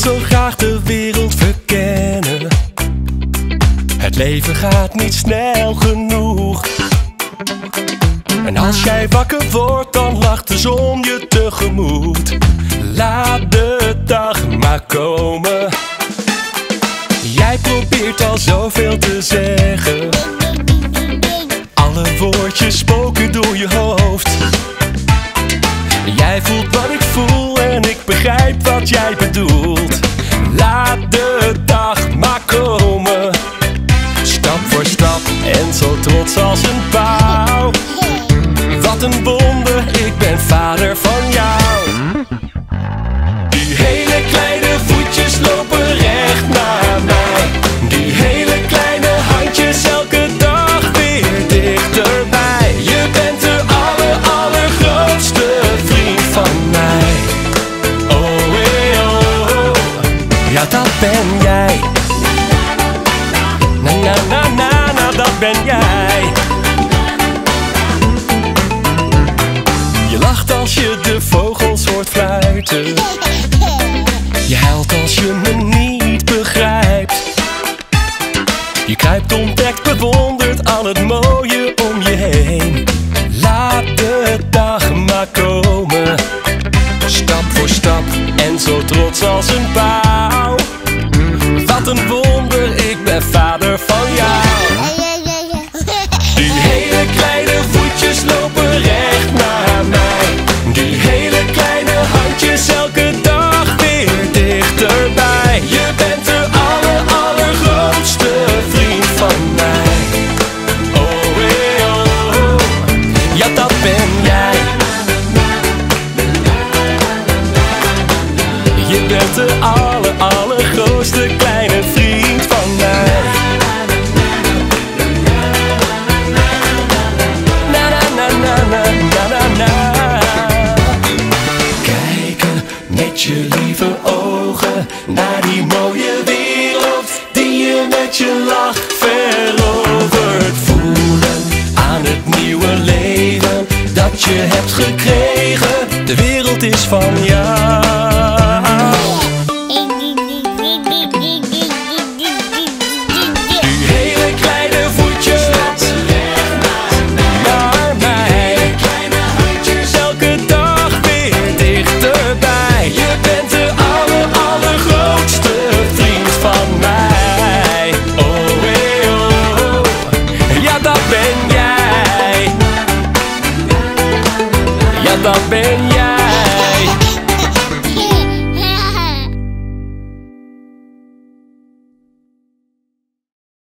zo graag de wereld verkennen. Het leven gaat niet snel genoeg. En als jij wakker wordt, dan lacht de zon je tegemoet. Laat de dag maar komen. Jij probeert al zoveel te zeggen. Alle woordjes spoken door je hoofd. Jij voelt wat ik voel en ik begrijp wat jij bedoelt. Laat de dag maar komen. Stap voor stap en zo trots als een pauw. Wat een wonder, ik ben vader van jou. Die hele kleine voetjes lopen recht naar mij. Die hele kleine handjes elke dag weer dichterbij. Je bent de allergrootste vriend van mij. Oh, oh, ja dat ben jij. Na, dat ben jij. Je lacht als je de vogels hoort fluiten. Je huilt als je me niet begrijpt. Je kruipt ontdekt, bewondert al het mooie om je heen. Laat de dag maar komen. Stap voor stap en zo trots als een pauw. Wat een wonder, ik ben vader van jou. Die hele kleine voetjes lopen recht naar mij. Die hele kleine handjes elke dag weer dichterbij. Je bent de allergrootste vriend van mij. Oh, oh, ja dat ben jij. Je bent de allergrootste kleine vriend van mij. Kijken met je lieve ogen naar die mooie wereld die je met je lach verovert. Voelen aan het nieuwe leven dat je hebt gekregen. De wereld is van jou. Dat ben jij.